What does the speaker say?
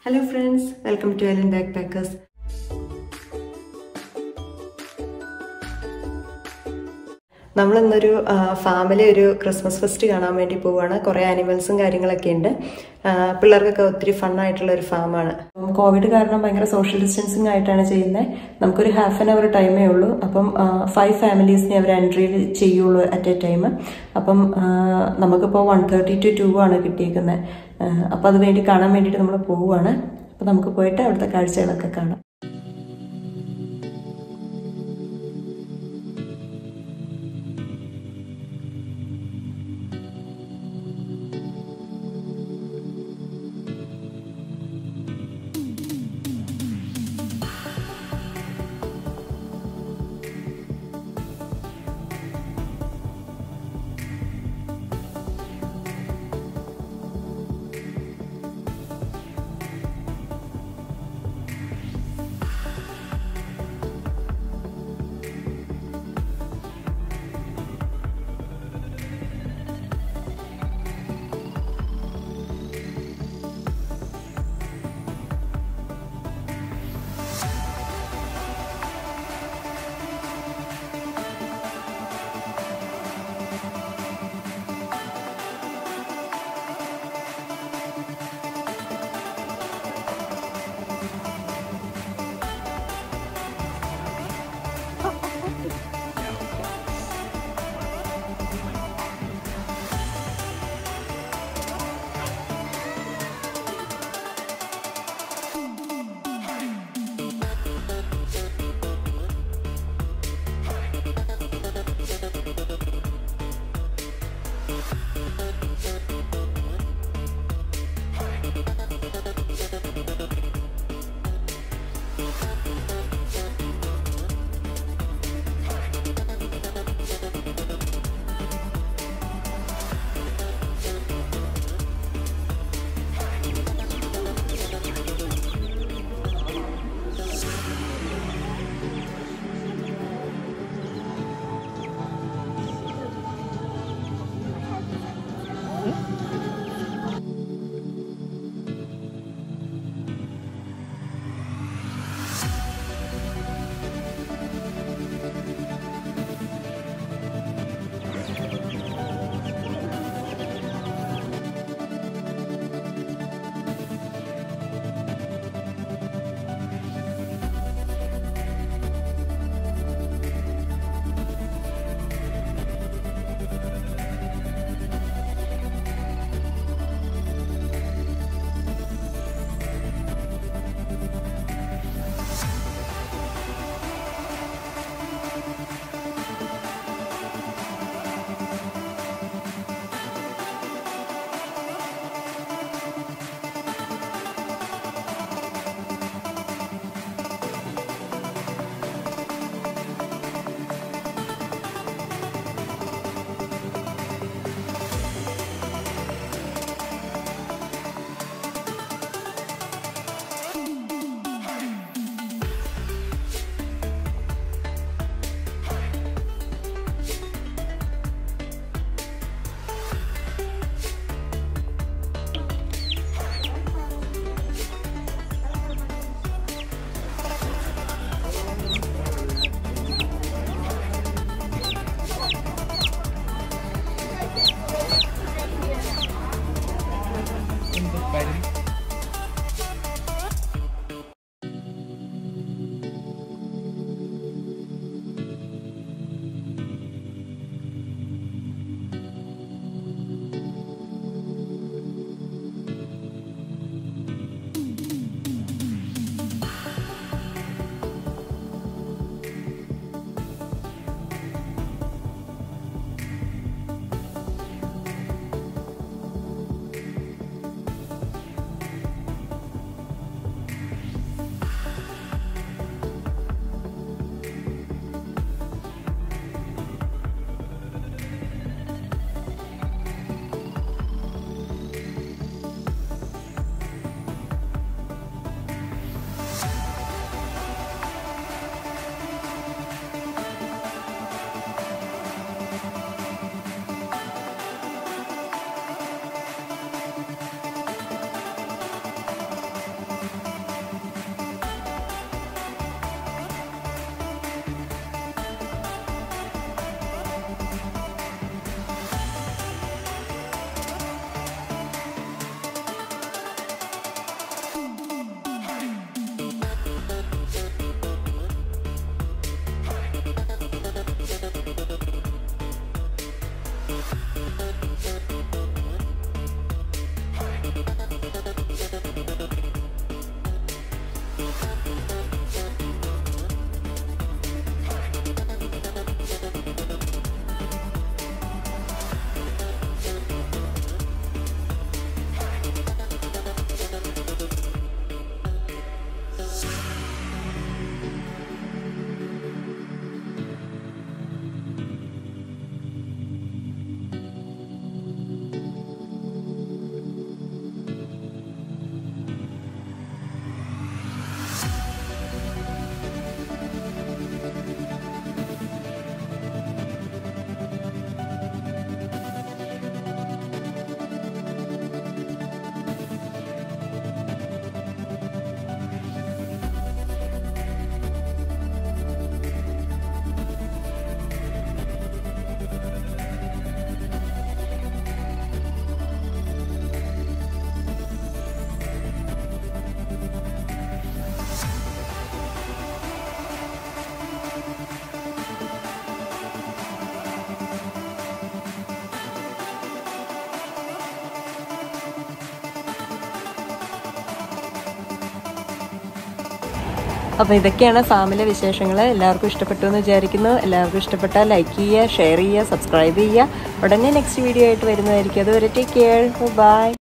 Hello friends, welcome to Ellen Backpackers. നമ്മളൊരു family ഒരു Christmas fest കാണാൻ വേണ്ടി പോവുകയാണ്. കുറേ ആനിമൽസും കാര്യങ്ങളൊക്കെ ഉണ്ട്. പിള്ളേർക്കൊക്കെ ഒത്തിരി ഫണ്ണായിട്ടുള്ള ഒരു ഫാമാണ്. കോവിഡ് കാരണം ഭയങ്കര സോഷ്യൽ ഡിസ്റ്റൻസിങ് ആയിട്ടാണ് ചെയ്യുന്നത്. നമുക്കൊരു ഹാഫ് ആൻ അവർ ടൈമേ ഉള്ളൂ. അപ്പം 5 ഫാമിലീസിനെ അവർ എൻട്രി ചെയ്യുള്ളൂ അറ്റ് എ ടൈം. അപ്പം നമുക്കിപ്പോൾ 1:30 to 2 ആണ് കിട്ടിയിരിക്കുന്നത്. അപ്പോൾ അത് വേണ്ടി കാണാൻ വേണ്ടിയിട്ട് നമ്മൾ പോവുകയാണ്. അപ്പോൾ നമുക്ക് പോയിട്ട് അവിടുത്തെ കാഴ്ചകളൊക്കെ കാണാം. അപ്പോൾ ഇതൊക്കെയാണ് ഫാമിലെ വിശേഷങ്ങൾ. എല്ലാവർക്കും ഇഷ്ടപ്പെട്ടു എന്ന് വിചാരിക്കുന്നു. എല്ലാവർക്കും ഇഷ്ടപ്പെട്ടാൽ ലൈക്ക് ചെയ്യുക, ഷെയർ ചെയ്യുക, സബ്സ്ക്രൈബ് ചെയ്യുക. ഉടനെ നെക്സ്റ്റ് വീഡിയോ ആയിട്ട് വരുന്നതായിരിക്കും. അതുവരെ ടേക്ക് കെയർ, ബൈ.